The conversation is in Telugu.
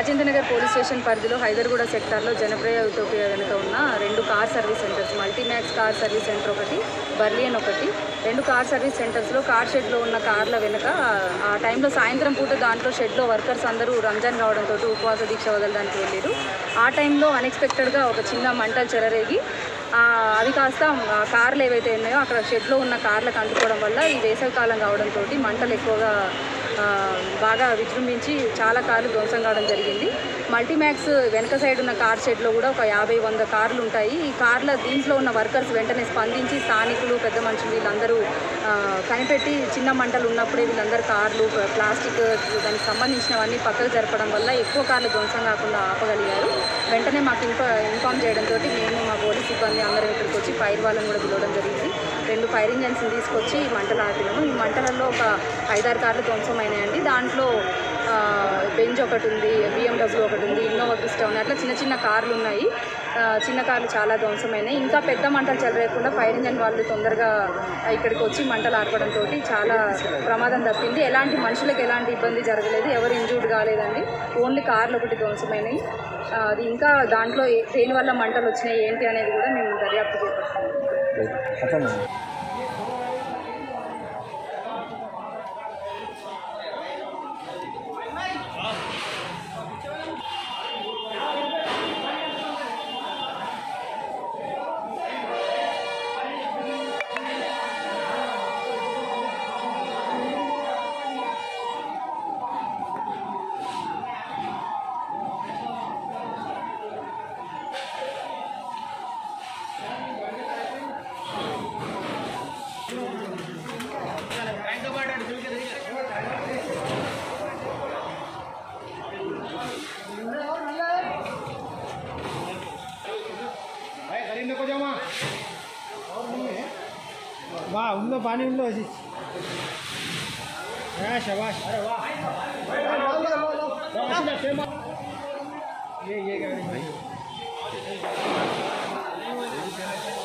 రాజేంద్ర నగర్ పోలీస్ స్టేషన్ పరిధిలో హైదర్గూడ సెక్టార్లో జనప్రియ యూటోపియా వెనుక ఉన్న 2 car service centres, Multimax car service centre ఒకటి, బర్లియన్ ఒకటి, 2 కార్ సర్వీస్ సెంటర్స్లో కార్ షెడ్లో ఉన్న కార్ల వెనుక ఆ టైంలో సాయంత్రం పూట దాంట్లో షెడ్లో వర్కర్స్ అందరూ రంజాన్ కావడంతో ఉపవాస దీక్ష వదలడానికి వెళ్ళారు. ఆ టైంలో అన్ఎక్స్పెక్టెడ్గా ఒక చిన్న మంటలు చెలరేగి అవి కాస్త కార్లు ఏవైతే ఉన్నాయో అక్కడ షెడ్లో ఉన్న కార్లకు అంటుకోవడం వల్ల ఈ వేసవికాలం కావడంతో మంటలు ఎక్కువగా బాగా విజృంభించి చాలా కార్లు ధ్వంసం కావడం జరిగింది. మల్టీమ్యాక్స్ వెనక సైడ్ ఉన్న కార్ షెడ్లో కూడా ఒక 50-100 కార్లు ఉంటాయి. ఈ కార్ల దీంట్లో ఉన్న వర్కర్స్ వెంటనే స్పందించి స్థానికులు, పెద్ద మనుషులు వీళ్ళందరూ కనిపెట్టి చిన్న మంటలు ఉన్నప్పుడే వీళ్ళందరూ కార్లు, ప్లాస్టిక్ దానికి సంబంధించినవన్నీ పక్కకు జరపడం వల్ల ఎక్కువ కార్లు ధ్వంసం కాకుండా ఆపగలిగారు. వెంటనే మాకు ఇన్ఫామ్ చేయడంతో మేము మా పోలీస్ సిబ్బంది అందరం ఇక్కడికి వచ్చి ఫైర్ వాళ్ళని కూడా పిలవడం జరిగింది. 2 ఫైర్ ఇంజన్స్ని తీసుకొచ్చి మంటలు ఆపినాము. ఈ మంటలలో ఒక 5-6 కార్లు ధ్వంసమైనాయండి. దాంట్లో బెంజ్ ఒకటి ఉంది, BMW ఒకటి ఉంది, ఇన్నోవా క్రిస్టా ఉన్నాయి. అట్లా చిన్న చిన్న కార్లు ఉన్నాయి. చిన్న కార్లు చాలా ధ్వంసమైనాయి. ఇంకా పెద్ద మంటలు చెలరేయకుండా ఫైర్ ఇంజన్ వాళ్ళు తొందరగా ఇక్కడికి వచ్చి మంటలు ఆర్పడంతో చాలా ప్రమాదం తప్పింది. ఎలాంటి మనుషులకు ఎలాంటి ఇబ్బంది జరగలేదు, ఎవరు ఇంజూర్డ్ కాలేదండి. ఓన్లీ కార్లు ఒకటి ధ్వంసమైనాయి. అది ఇంకా దాంట్లో దేనివల్ల మంటలు వచ్చినాయి ఏంటి అనేది కూడా మేము దర్యాప్తు చేపడతాము. वाह उनको पानी उनको ऐसी शाबाश अरे वाह ये गाड़ी भाई